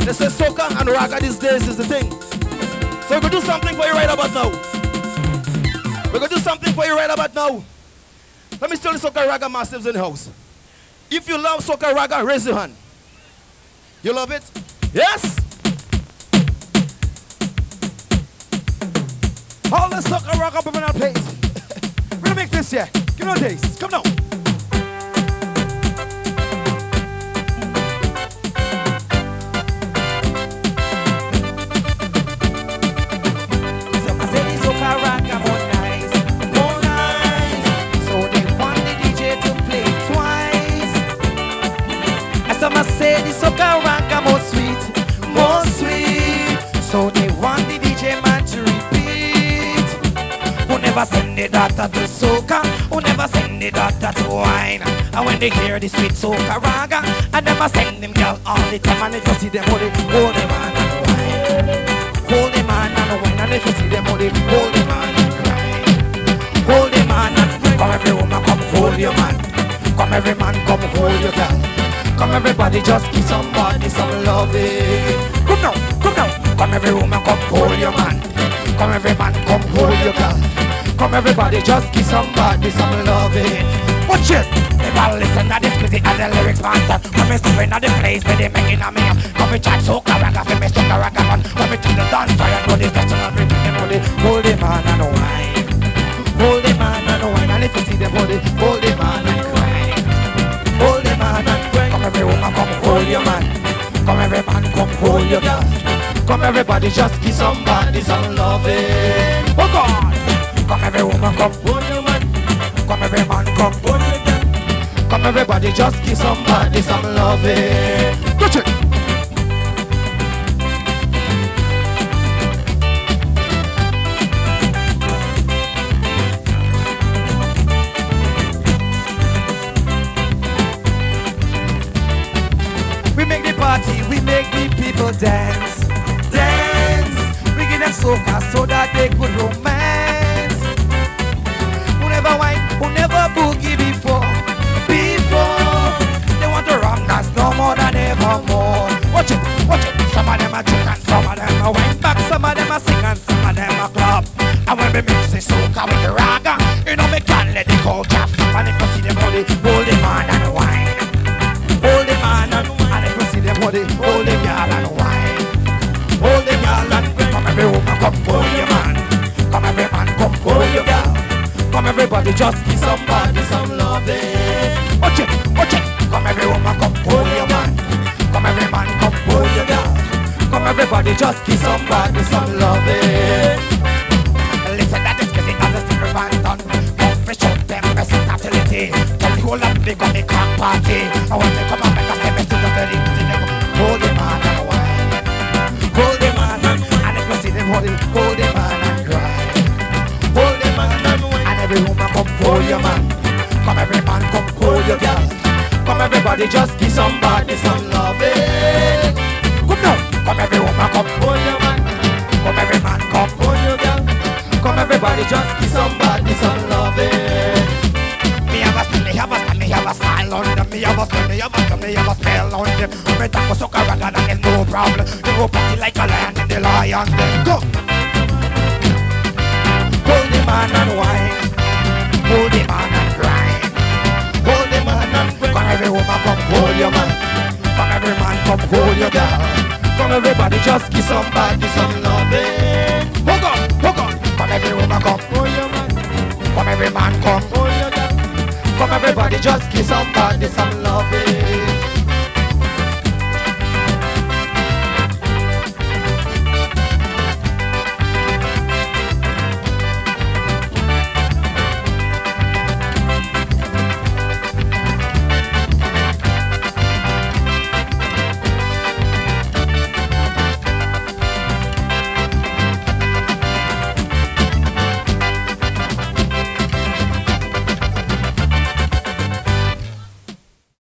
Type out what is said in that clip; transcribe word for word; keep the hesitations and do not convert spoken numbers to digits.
They say soca and ragga these days is the thing. So we're gonna do something for you right about now. We're gonna do something for you right about now. Let me tell the soca ragga massives in the house. If you love soca ragga, raise your hand. You love it? Yes? All the soca ragga people in our place. We're gonna make this here. Give me a taste. Come now. Say the soca ragga more sweet, more sweet. So they want the D J man to repeat. Who never send the daughter to soca, who never send the daughter to wine. And when they hear the sweet soca ragga, I never send them girl all the time. And if you see them hold it, hold the man and wine. Hold the man and wine. And if you see them hold it, hold the man and cry. Hold the man and cry. Come every woman, come hold your man. Come every man, come hold your girl. Come everybody, just give somebody some loving. Come now, come now. Come every woman, come hold your man. Come every man, come hold your girl. Come everybody, just give somebody some loving. Watch it. Never listen to this music as the lyrics master. When me stepping at the place where they making a me up. Come me chat soca ragga, for me soca ragga man. When me to the dance fire, know this national rhythm. Them hold it, hold the man and wine. Hold the man and wine. And if you see them hold it, hold the man and cry. Hold the man and cry. Come every woman, come hold your man. Come every man, come hold your girl. Come everybody, just give somebody some loving. Oh God! Come every woman, come hold your man. Come every man, come hold your girl. Come everybody, just give somebody some loving. Touch it! We make the party, we make the people dance, dance. We give them soca so that they could romance. Who never wine, who never boogie before, before. They want to rum dance no more than ever more. Watch it, watch it. Some of them are drunk and some of them are wine back. Some of them are sing and some of them are club. And when we mix the soca with the ragga, you know we can't let the culture flip. And if you see them hold it, hold the man and wine. Hold the man and wine. Hold it, hold the girl and wine. Hold the girl and wine. Come every woman, come hold your man. Come every man, come hold your girl. Come everybody, just give somebody some loving. Watch it, watch it. Come every woman, come hold your man. Come every man, come hold your girl. Come everybody, just give somebody some loving. Listen that this music has a secret man done. Come fresh out them versatility. Tell the whole of the got the crack party. And when they come out, make a step into the very hold the man and wine. Hold the man and wine. And if you see them hold it, hold the man and cry. Hold the man and wine. And every woman come hold your man. Come every man come hold your girl. Come everybody just give somebody some loving. Come now. Come every woman come hold your man. Come every man come hold your girl. Come everybody just give somebody some loving. Me have a style, me have a style, me have a style on them. Me have a style, me have a style, me have a spell on them. Me talk a soca ragga, that is no problem. They go party like a lion in the lion den. Go! Hold the man and wine. Hold the man and grind. Hold the man and grind. Come every woman, come hold your man. Come every man, come hold your girl. Come everybody, just give somebody some loving. Hook on, hook on. Come every woman, come hold your man. Come every man, come hold your girl. Come everybody, just give somebody some loving.